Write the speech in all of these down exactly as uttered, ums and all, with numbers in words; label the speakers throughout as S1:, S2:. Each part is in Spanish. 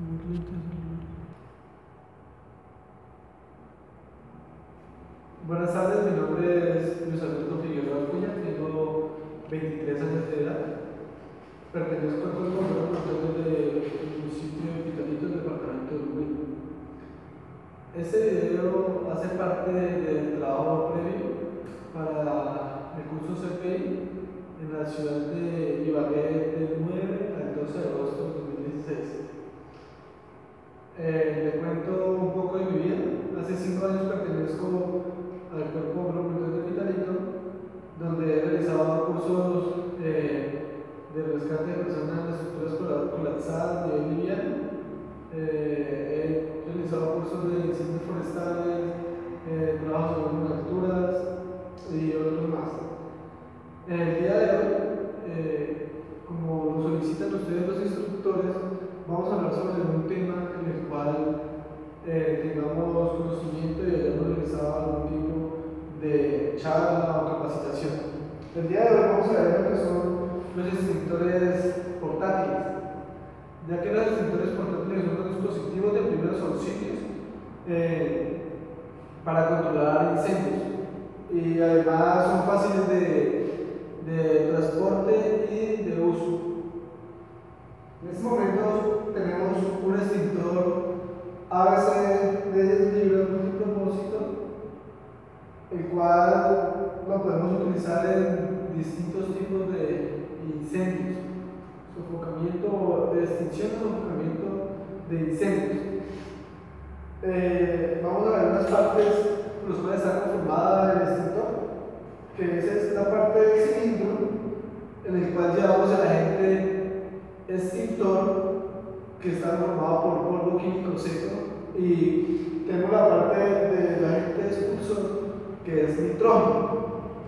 S1: Buenas tardes, mi nombre es Luis Alberto Figueroa Acuña, tengo veintitrés años de edad, pertenezco al cuerpo de voluntarios del municipio de Pitalito, del departamento de Uruguay. Este video hace parte del trabajo previo para el curso C P I en la ciudad de Ibagué del nueve al doce de agosto de dos mil dieciséis. Eh, le cuento un poco de mi vida. Hace cinco años pertenezco al cuerpo voluntarios de Pitalito, donde he realizado cursos eh, de rescate de personas en estructuras colapsadas de nivel liviano. Eh, he realizado cursos de incendios forestales, eh, trabajos sobre alturas y otros más. En el día de hoy, eh, como lo solicitan ustedes los instructores, vamos a hablar sobre un tema en el cual eh, tengamos conocimiento y hayamos realizado algún tipo de charla o capacitación. El día de hoy vamos a ver lo que son los extintores portátiles, ya que los extintores portátiles son los dispositivos de primeros auxilios eh, para controlar incendios y además son fáciles de, de transporte y de uso. En este momento tenemos un extintor A B C de diez libras multipropósito, el cual lo podemos utilizar en distintos tipos de incendios, sofocamiento de extinción o sofocamiento de incendios. Eh, vamos a ver unas partes por las cuales está conformada el extintor, que esa es la parte del cilindro en el cual llevamos el agente extintor, que está formado por polvo químico seco, y tenemos la parte del agente expulsor, que es nitrógeno.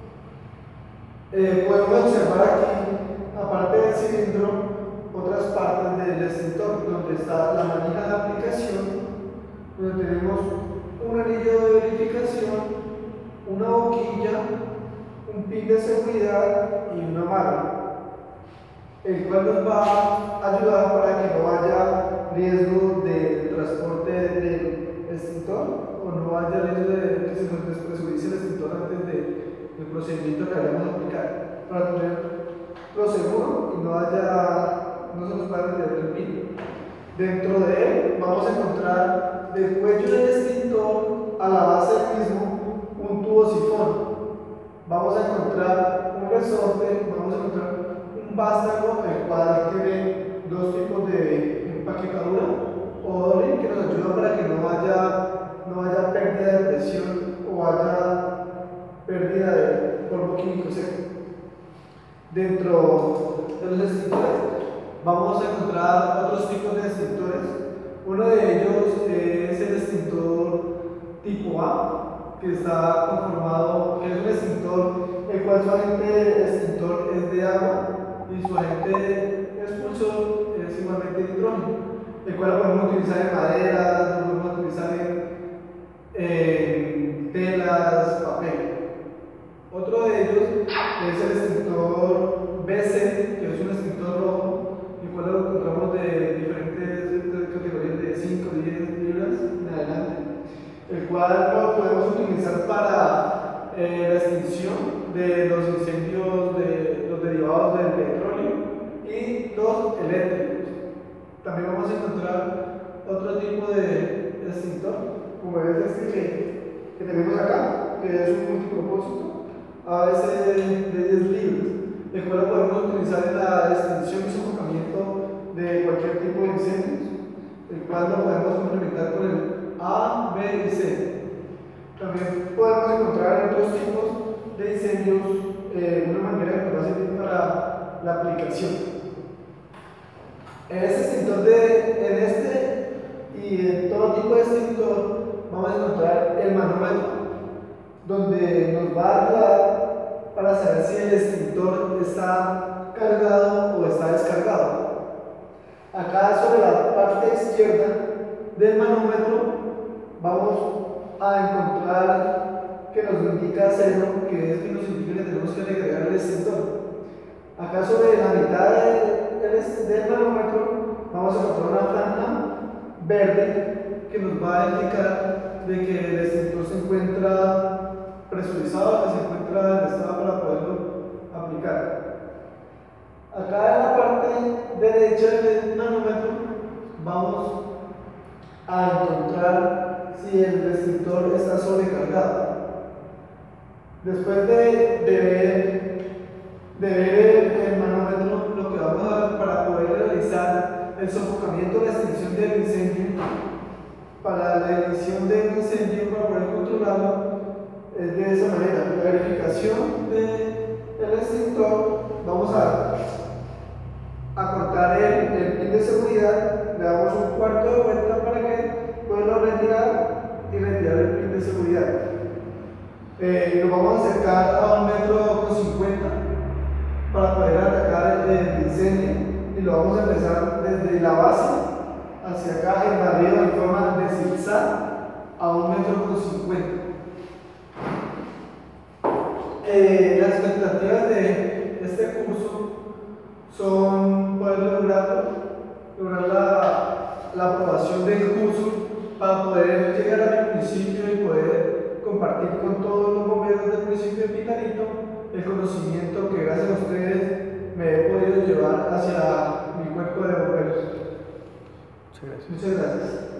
S1: Eh, podemos observar aquí, aparte del cilindro, otras partes del extintor, donde está la manija de aplicación, donde tenemos un anillo de verificación, una boquilla, un pin de seguridad y una malla, el cual nos va a ayudar para que no haya riesgo de transporte del extintor o no haya riesgo de que se nos despresurice el extintor antes de, del procedimiento que vayamos a aplicar, para tenerlo seguro y no haya, no se nos pueda meter el pin. Dentro de él vamos a encontrar del cuello del extintor a la base del mismo un tubo sifón. Vamos a encontrar un resorte, vamos a encontrar un vástago, el cual tiene dos tipos de empaquetadura o doble, que nos ayuda para que no haya, no haya pérdida de presión o haya pérdida de polvo químico seco. Dentro de los extintores vamos a encontrar otros tipos de extintores. Uno de ellos es el extintor tipo A, que está conformado, que es un extintor el cual su agente extintor es de agua y su agente expulsor es igualmente nitrógeno, el cual lo podemos utilizar en maderas, lo podemos utilizar en, en telas, papel. Otro de ellos es el extintor B C, que es un extintor rojo, el cual lo encontramos de diferentes categorías de cinco, diez libras en adelante, el cual lo podemos utilizar para eh, la extinción de los incendios de los derivados del petróleo y los eléctricos. También vamos a encontrar otro tipo de extintor, como es este que, que tenemos acá, que es un multipropósito A B C de diez libras, el cual lo podemos utilizar en la extinción y sofocamiento de cualquier tipo de incendios, el cual lo podemos complementar con el A, B y C. También podemos encontrar otros tipos de incendios, eh, una manera que nos va a servir para la aplicación. En este extintor de, en este y en todo tipo de extintor vamos a encontrar el manómetro, donde nos va a ayudar para saber si el extintor está cargado o está descargado. Acá sobre la parte izquierda del manómetro vamos a encontrar que nos indica cero, que es que nos indica que tenemos que agregar el extintor. Acá sobre la mitad del, del, del manómetro vamos a encontrar una franja verde que nos va a indicar de que el extintor se encuentra presurizado, que se encuentra en estado para poderlo aplicar. Acá en la parte derecha del manómetro vamos a encontrar si el extintor está sobrecargado. Después de, de ver, de ver el manómetro, lo que vamos a para poder realizar el sofocamiento, la extinción del incendio, para la emisión del incendio, para poder controlarlo, es de esa manera. La verificación del extintor, vamos a, a cortar el, el pin de seguridad, le damos un cuarto de vuelta para que pueda retirar y retirar el pin de seguridad. Eh, lo vamos a acercar a un metro con cincuenta para poder atacar el, el incendio, y lo vamos a empezar desde la base hacia acá en barrido en forma de zigzag a un metro con cincuenta. Eh, las expectativas de este curso son poder lograrlo, lograr la, la aprobación del curso para poder llegar a mi municipio y poder compartir con todos los bomberos del municipio de Pitalito el conocimiento que gracias a ustedes me he podido llevar hacia mi cuerpo de bomberos.
S2: Muchas gracias.
S1: Muchas gracias.